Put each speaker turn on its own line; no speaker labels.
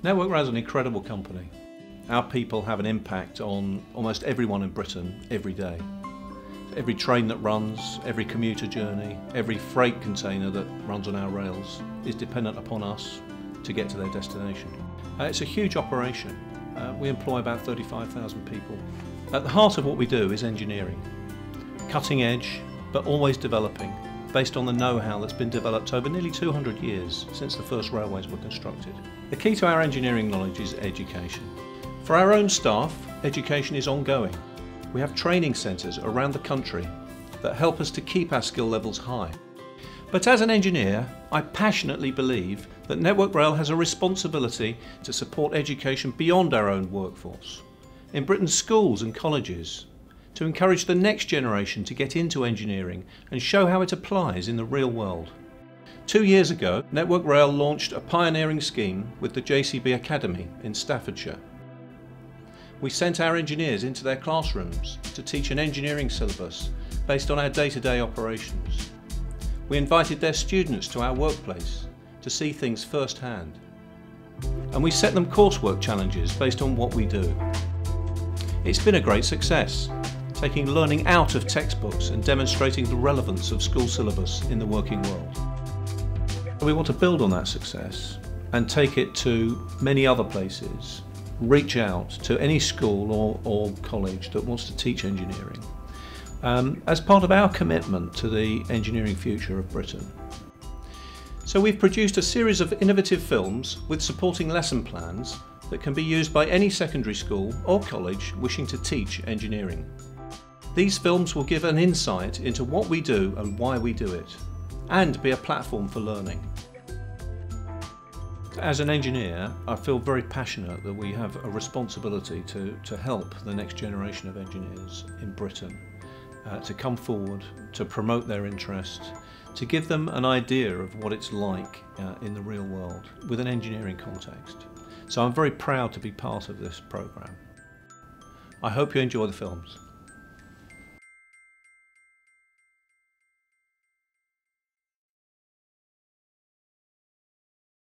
Network Rail is an incredible company. Our people have an impact on almost everyone in Britain every day. Every train that runs, every commuter journey, every freight container that runs on our rails is dependent upon us to get to their destination. It's a huge operation. We employ about 35,000 people. At the heart of what we do is engineering. Cutting edge, but always developing, based on the know-how that's been developed over nearly 200 years since the first railways were constructed. The key to our engineering knowledge is education. For our own staff, education is ongoing. We have training centres around the country that help us to keep our skill levels high. But as an engineer, I passionately believe that Network Rail has a responsibility to support education beyond our own workforce, in Britain's schools and colleges, to encourage the next generation to get into engineering and show how it applies in the real world. 2 years ago, Network Rail launched a pioneering scheme with the JCB Academy in Staffordshire. We sent our engineers into their classrooms to teach an engineering syllabus based on our day-to-day operations. We invited their students to our workplace to see things firsthand. And we set them coursework challenges based on what we do. It's been a great success, taking learning out of textbooks and demonstrating the relevance of school syllabus in the working world. We want to build on that success and take it to many other places. Reach out to any school or college that wants to teach engineering as part of our commitment to the engineering future of Britain. So we've produced a series of innovative films with supporting lesson plans that can be used by any secondary school or college wishing to teach engineering. These films will give an insight into what we do and why we do it, and be a platform for learning. As an engineer, I feel very passionate that we have a responsibility to help the next generation of engineers in Britain to come forward, to promote their interest, to give them an idea of what it's like in the real world with an engineering context. So I'm very proud to be part of this programme. I hope you enjoy the films.